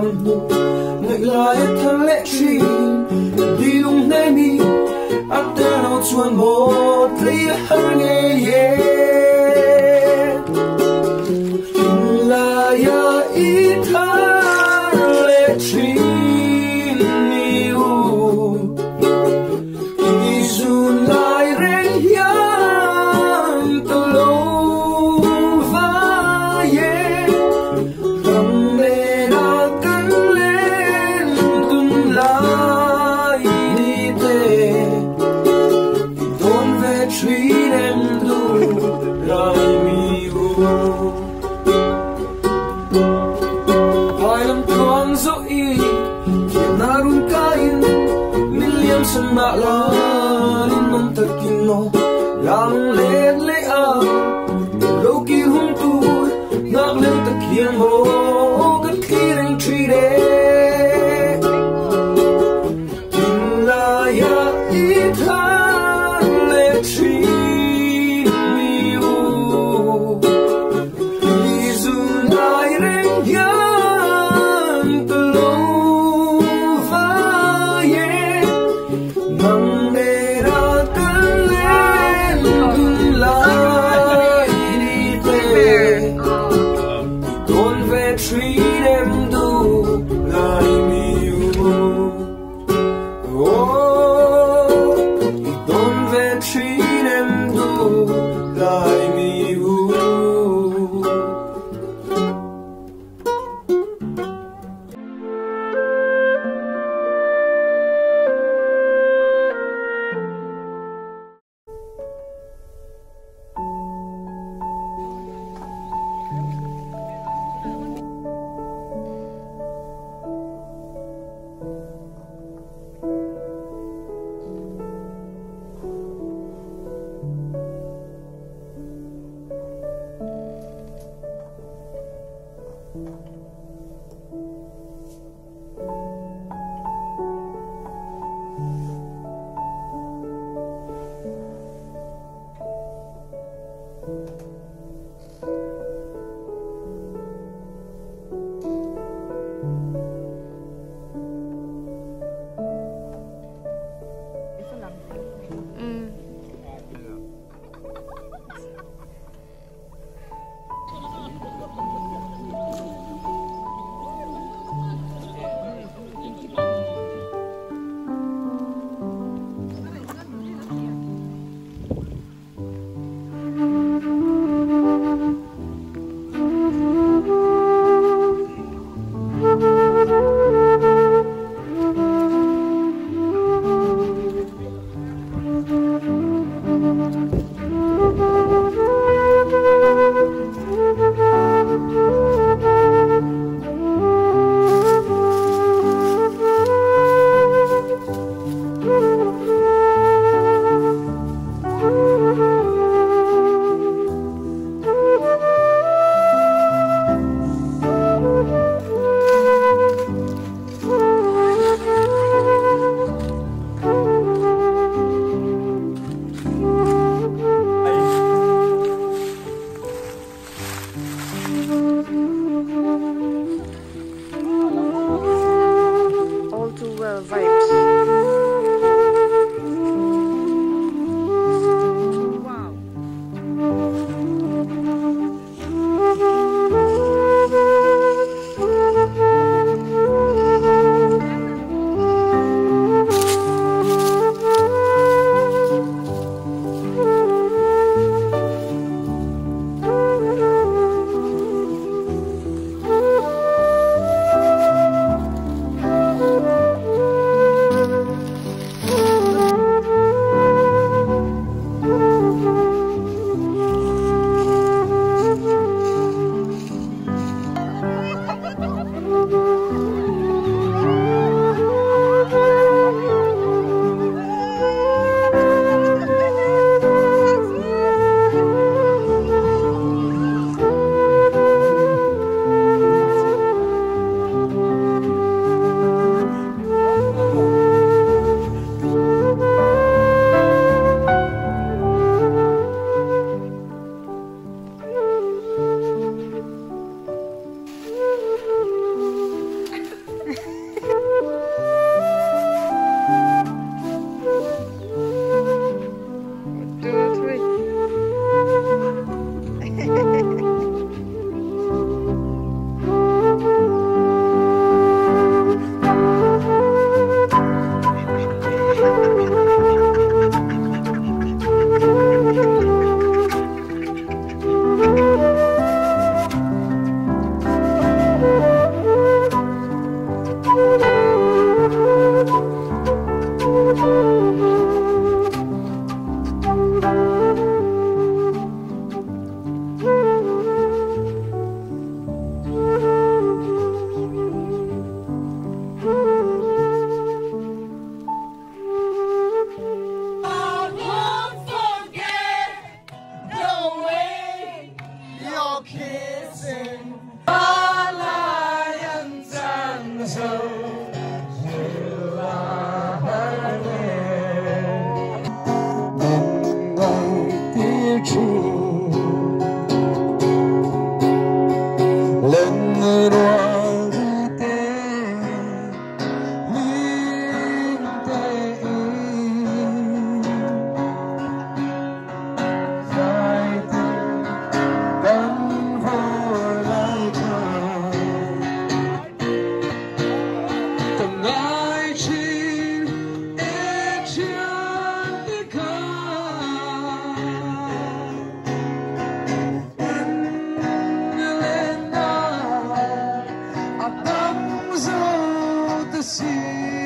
mu ngai lai than le trin di lung nei mi after no chuan mo clear her nge ye la ya I than le trin mi u I sun lai ren yang to lo va ye dam le na kan len dun lai ni te don't ve treat em do lai mi u hai lam tuang zo I thiên na run kain million san ba la in man takin no yang le le a lo ki hung tu nak le takian mo kan kiring treat it in la ya I than le treat me u I sun lai ren yang to lo va ye nang de ra kan len dun lai ni te don't ve treat em do dâu như là hai bên ngày tiêu chiều lên đua tê linh tê dài tình cánh vô lại trời từng ai chỉ ít chân đi cả lên nào áp đắm dấu từ xưa